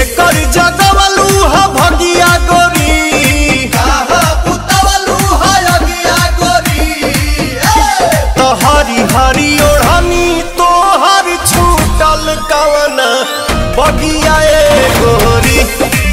के कर जगवलू हा भगिया गोरी कहा पुतवलू है अगिया गोरी तो हरी हरी ओढ़नी तो हर छूटल कवन बगिया गोरी।